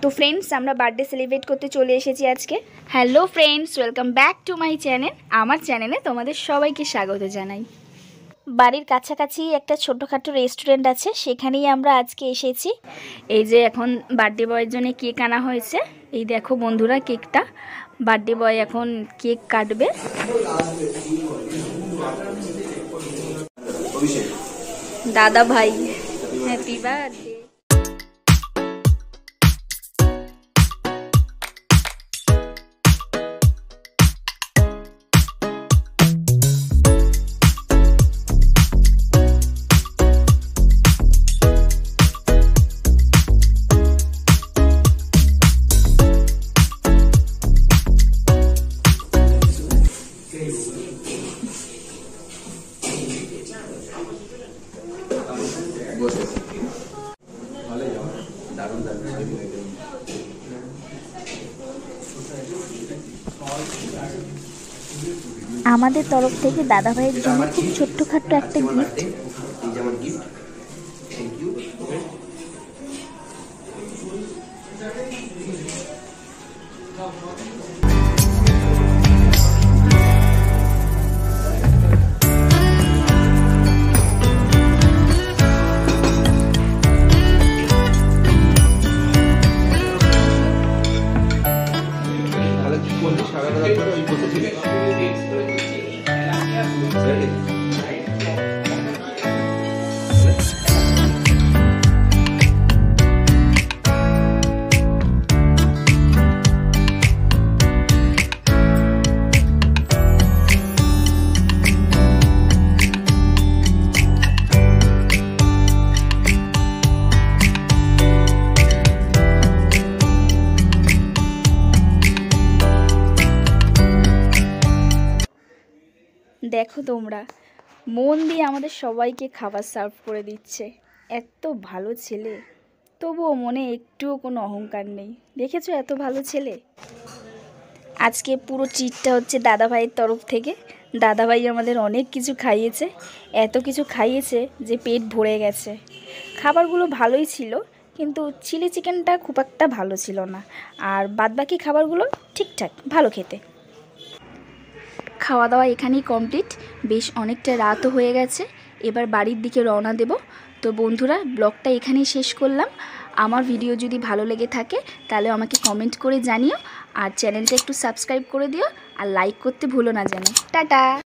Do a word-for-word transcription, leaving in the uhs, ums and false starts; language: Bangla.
তো ফ্রেন্ডস আমরা বার্থডে সেলিব্রেট করতে চলে এসেছি আজকে। Hello friends, welcome back to my channel. আমার চ্যানেলে তোমাদের সবাইকে স্বাগত জানাই। বাড়ির কাছাকাছি একটা ছোটোখাটো রেস্টুরেন্ট আছে, সেখানেই আমরা আজকে এসেছি। এই যে এখন বার্থডে বয়ের জন্য কেক আনা হয়েছে। এই দেখো বন্ধুরা কেকটা, বার্থডে বয় এখন কেক কাটবে। দাদা ভাই হ্যাপি বার্থডে। আমাদের তরফ থেকে দাদা ভাইয়ের জন্য খুব ছোট্টখাট্ট একটা গিফট। দেখো তোমরা, মন দিয়ে আমাদের সবাইকে খাবার সার্ভ করে দিচ্ছে। এত ভালো ছেলে, তবুও মনে একটুও কোনো অহংকার নেই। দেখেছো এত ভালো ছেলে। আজকে পুরো ট্রিটটা হচ্ছে দাদা ভাইয়ের তরফ থেকে। দাদা ভাই আমাদের অনেক কিছু খাইয়েছে, এত কিছু খাইয়েছে যে পেট ভরে গেছে। খাবারগুলো ভালোই ছিল, কিন্তু চিলি চিকেনটা খুব একটা ভালো ছিল না, আর বাদবাকি খাবারগুলো ঠিকঠাক ভালো খেতে। খাওয়া দাওয়া এখানেই কমপ্লিট। বেশ অনেকটা রাতও হয়ে গেছে, এবার বাড়ির দিকে রওনা দেব। তো বন্ধুরা, ব্লগটা এখানেই শেষ করলাম। আমার ভিডিও যদি ভালো লেগে থাকে তাহলে আমাকে কমেন্ট করে জানিও, আর চ্যানেলটা একটু সাবস্ক্রাইব করে দিও, আর লাইক করতে ভুলো না যেন। টাটা।